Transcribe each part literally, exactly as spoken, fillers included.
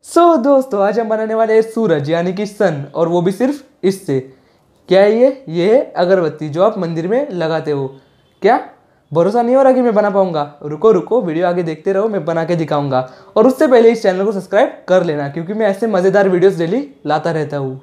सो so, दोस्तों आज हम बनाने वाले हैं सूरज यानी कि सन, और वो भी सिर्फ इससे। क्या है ये ये है अगरबत्ती जो आप मंदिर में लगाते हो। क्या भरोसा नहीं हो रहा कि मैं बना पाऊंगा? रुको रुको वीडियो आगे देखते रहो, मैं बना के दिखाऊंगा। और उससे पहले इस चैनल को सब्सक्राइब कर लेना क्योंकि मैं ऐसे मज़ेदार वीडियोस डेली लाता रहता हूँ।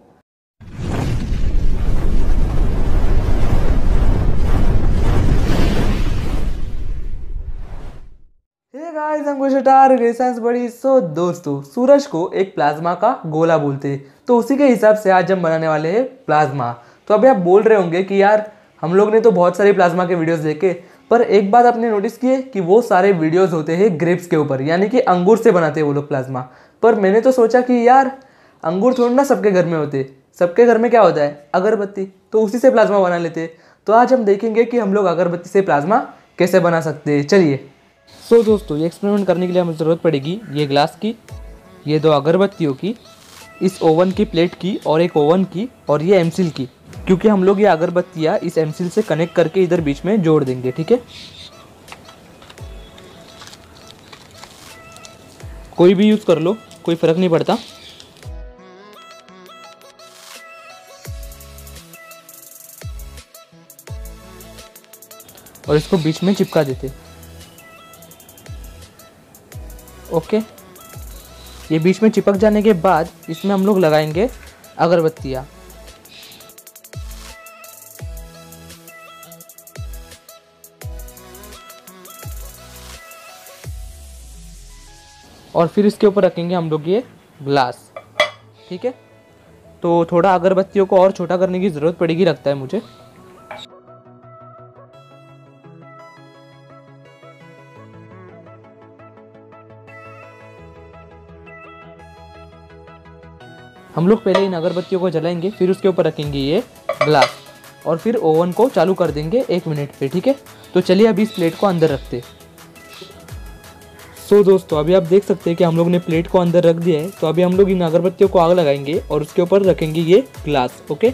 हे गाइस, हम कुशटार साइंस बड़ी। सो दोस्तों, सूरज को एक प्लाज्मा का गोला बोलते हैं, तो उसी के हिसाब से आज हम बनाने वाले हैं प्लाज्मा। तो अभी आप बोल रहे होंगे कि यार हम लोग ने तो बहुत सारे प्लाज्मा के वीडियोस देखे, पर एक बात आपने नोटिस की है कि वो सारे वीडियोस होते हैं ग्रेप्स के ऊपर, यानी कि अंगूर से बनाते हैं वो लोग प्लाज्मा। पर मैंने तो सोचा कि यार अंगूर थोड़ा ना सबके घर में होते, सबके घर में क्या होता है? अगरबत्ती। तो उसी से प्लाज्मा बना लेते। तो आज हम देखेंगे कि हम लोग अगरबत्ती से प्लाज्मा कैसे बना सकते हैं। चलिए। सो so, दोस्तों ये एक्सपेरिमेंट करने के लिए हमें ज़रूरत पड़ेगी ये ग्लास की, ये दो अगरबत्तियों की, इस ओवन की प्लेट की और एक ओवन की, और ये एमसील की, क्योंकि हम लोग ये अगरबत्तियाँ इस एमसील से कनेक्ट करके इधर बीच में जोड़ देंगे। ठीक है, कोई भी यूज़ कर लो, कोई फ़र्क नहीं पड़ता। और इसको बीच में चिपका देते। ओके, ये बीच में चिपक जाने के बाद इसमें हम लोग लगाएंगे अगरबत्तियाँ। और फिर इसके ऊपर रखेंगे हम लोग ये ग्लास। ठीक है, तो थोड़ा अगरबत्तियों को और छोटा करने की ज़रूरत पड़ेगी लगता है मुझे। हम लोग पहले इन अगरबत्तियों को जलाएंगे, फिर उसके ऊपर रखेंगे ये ग्लास, और फिर ओवन को चालू कर देंगे एक मिनट पे। ठीक है, तो चलिए अभी इस प्लेट को अंदर रखते। सो so, दोस्तों अभी आप देख सकते हैं कि हम लोग ने प्लेट को अंदर रख दिया है। तो अभी हम लोग इन अगरबत्तियों को आग लगाएंगे और उसके ऊपर रखेंगे ये ग्लास। ओके,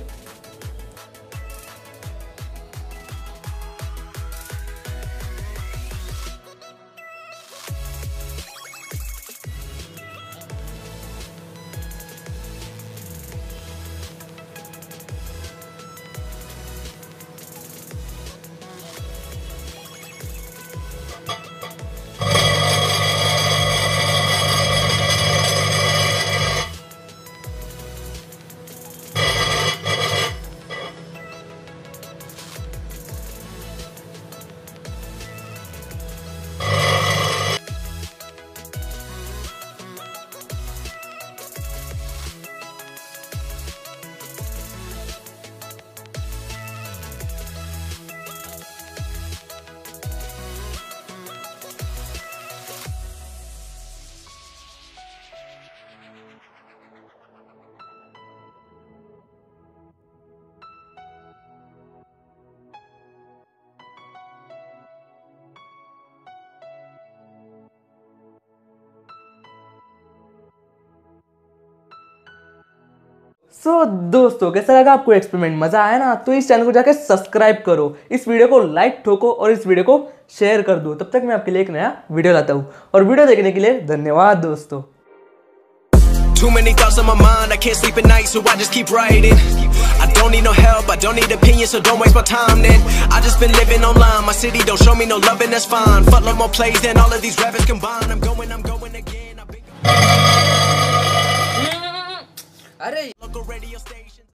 सो so, दोस्तों कैसा लगा आपको एक्सपेरिमेंट? मजा आया ना? तो इस चैनल को जाकर सब्सक्राइब करो, इस वीडियो को लाइक ठोको और इस वीडियो को शेयर कर दो। तब तक मैं आपके लिए एक नया वीडियो लाता हूँ, और वीडियो देखने के लिए धन्यवाद दोस्तों। Too many thoughts on my mind, I can't sleep at night, so I just keep writing. I don't need no help, I don't need opinions, so don't waste my time then. I just been living online, my city don't show me no love and that's fine. Fuck no more plays than all of these rappers combined. I'm going, I'm going again. I've been... Local radio station.